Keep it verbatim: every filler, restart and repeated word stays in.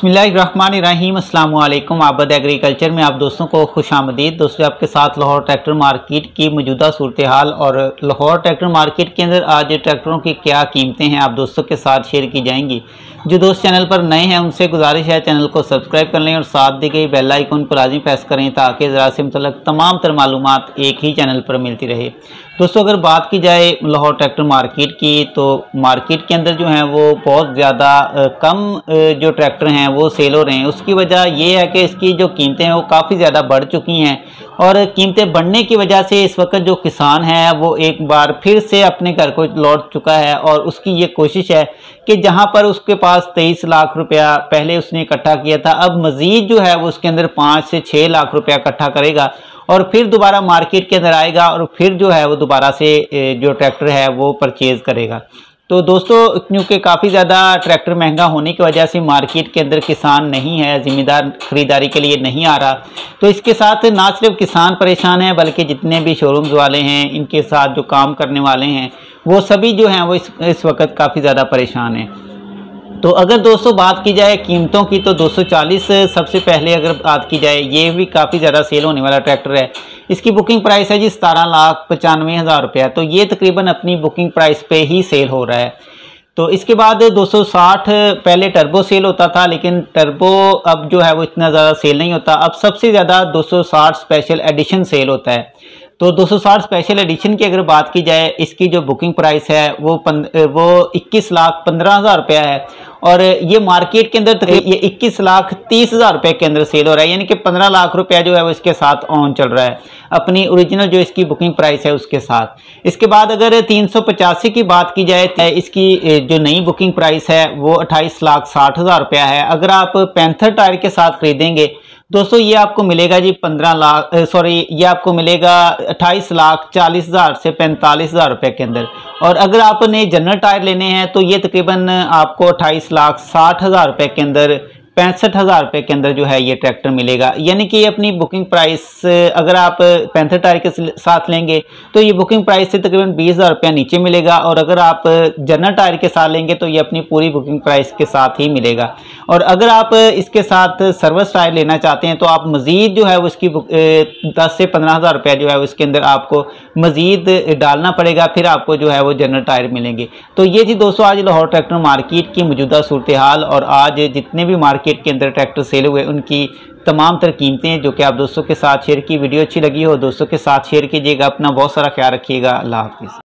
बिस्मिल्लाहिर्रहमानिर्रहीम अस्सलाम वालेकुम। आबद एग्रीकल्चर में आप दोस्तों को खुशामदीद। दोस्तों आपके साथ लाहौर ट्रैक्टर मार्केट की मौजूदा सूरत हाल और लाहौर ट्रैक्टर मार्केट के अंदर आज ट्रैक्टरों की क्या कीमतें हैं आप दोस्तों के साथ शेयर की जाएंगी। जो दोस्त चैनल पर नए हैं उनसे गुजारिश है चैनल को सब्सक्राइब कर लें और साथ दी गई बेल आइकन को लाजमी प्रेस करें ताकि ज़राअत से मुतल्लिक़ तमाम तर मालूमात एक ही चैनल पर मिलती रहे। दोस्तों अगर बात की जाए लाहौर ट्रैक्टर मार्केट की तो मार्केट के अंदर जो है वो बहुत ज़्यादा कम जो ट्रैक्टर हैं वो सेल हो रहे हैं। उसकी वजह ये है कि इसकी जो कीमतें हैं वो काफ़ी ज़्यादा बढ़ चुकी हैं और कीमतें बढ़ने की वजह से इस वक्त जो किसान है वो एक बार फिर से अपने घर को लौट चुका है और उसकी ये कोशिश है कि जहां पर उसके पास तेईस लाख रुपया पहले उसने इकट्ठा किया था, अब मज़ीद जो है वो उसके अंदर पाँच से छः लाख रुपया इकट्ठा करेगा और फिर दोबारा मार्केट के अंदर आएगा और फिर जो है वो दोबारा से जो ट्रैक्टर है वो परचेज़ करेगा। तो दोस्तों क्योंकि काफ़ी ज़्यादा ट्रैक्टर महंगा होने की वजह से मार्केट के अंदर किसान नहीं है, ज़िम्मेदार ख़रीदारी के लिए नहीं आ रहा। तो इसके साथ ना सिर्फ किसान परेशान है बल्कि जितने भी शोरूम्स वाले हैं, इनके साथ जो काम करने वाले हैं, वो सभी जो हैं वो इस इस वक्त काफ़ी ज़्यादा परेशान हैं। तो अगर दोस्तों बात की जाए कीमतों की तो दो सौ चालीस सबसे पहले अगर बात की जाए, ये भी काफ़ी ज़्यादा सेल होने वाला ट्रैक्टर है। इसकी बुकिंग प्राइस है जी सतारह लाख पचानवे हज़ार रुपया, तो ये तकरीबन अपनी बुकिंग प्राइस पे ही सेल हो रहा है। तो इसके बाद दो सौ साठ पहले टर्बो सेल होता था, लेकिन टर्बो अब जो है वो इतना ज़्यादा सेल नहीं होता। अब सबसे ज़्यादा दो सौ साठ स्पेशल एडिशन सेल होता है। तो दो सौ साठ स्पेशल एडिशन की अगर बात की जाए, इसकी जो बुकिंग प्राइस है वो पन, वो इक्कीस लाख पंद्रह हज़ार रुपया है और ये मार्केट के अंदर ये इक्कीस लाख तीस हज़ार रुपये के अंदर सेल हो रहा है, यानी कि पंद्रह लाख रुपया जो है वो इसके साथ ऑन चल रहा है अपनी ओरिजिनल जो इसकी बुकिंग प्राइस है उसके साथ। इसके बाद अगर तीन सौ पचासी की बात की जाए तो इसकी जो नई बुकिंग प्राइस है वो अट्ठाईस लाख साठ हज़ार रुपया है। अगर आप पैंथर टायर के साथ खरीदेंगे दोस्तों ये आपको मिलेगा जी पंद्रह लाख सॉरी ये आपको मिलेगा अट्ठाईस लाख चालीस हज़ार से पैंतालीस हज़ार रुपये के अंदर। और अगर आपने जनरल टायर लेने हैं तो ये तकरीबन आपको अट्ठाईस लाख साठ हज़ार रुपये के अंदर पैंसठ हज़ार रुपये के अंदर जो है ये ट्रैक्टर मिलेगा। यानी कि अपनी बुकिंग प्राइस अगर आप पैंथर टायर के साथ लेंगे तो ये बुकिंग प्राइस से तकरीबन बीस हज़ार रुपया नीचे मिलेगा और अगर आप जनरल टायर के साथ लेंगे तो ये अपनी पूरी बुकिंग प्राइस के साथ ही मिलेगा। और अगर आप इसके साथ सर्विस टायर लेना चाहते हैं तो आप मज़ीद जो है उसकी दस से पंद्रह हज़ार रुपया जो है उसके अंदर आपको मज़ीद डालना पड़ेगा, फिर आपको जो है वो जनरल टायर मिलेंगे। तो ये थी दोस्तों आज लाहौर ट्रैक्टर मार्केट की मौजूदा सूरत हाल और आज जितने भी मार्केट के अंदर ट्रैक्टर सेल हुए उनकी तमाम तर कीमतें जो कि आप दोस्तों के साथ शेयर की। वीडियो अच्छी लगी हो दोस्तों के साथ शेयर कीजिएगा। अपना बहुत सारा ख्याल रखिएगा। अल्लाह हाफिज़।